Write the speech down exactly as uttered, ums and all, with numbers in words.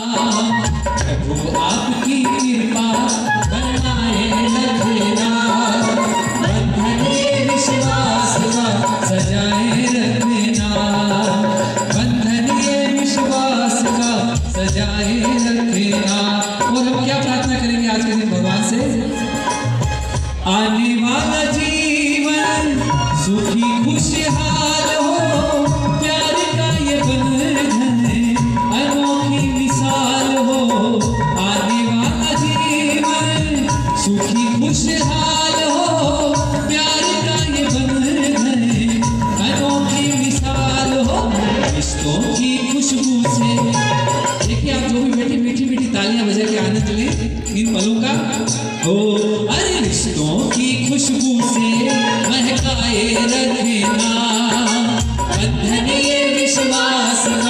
प्रभु आपकी कृपा बनाए रखना, बंधन ये विश्वास का सजाए रखना, बंधन ये विश्वास का सजाए रखना। और हम क्या प्रार्थना करेंगे आज के दिन भगवान से? आने वाला जीवन सुखी खुशहाल हो, प्यार का ये बंधन अनोखी मिसाल हो। आने वाला जीवन सुखी खुशहाल हो, प्यार का ये बंधन अनोखी मिसाल हो। रिश्तों की खुशबू से देखिए, आप जो भी बैठी मीठी मीठी तालियां बजा के आनंद लें इन पलों का। ओ अरे रिश्तों की खुशबू से महकाए रखना, बंधन ये विश्वास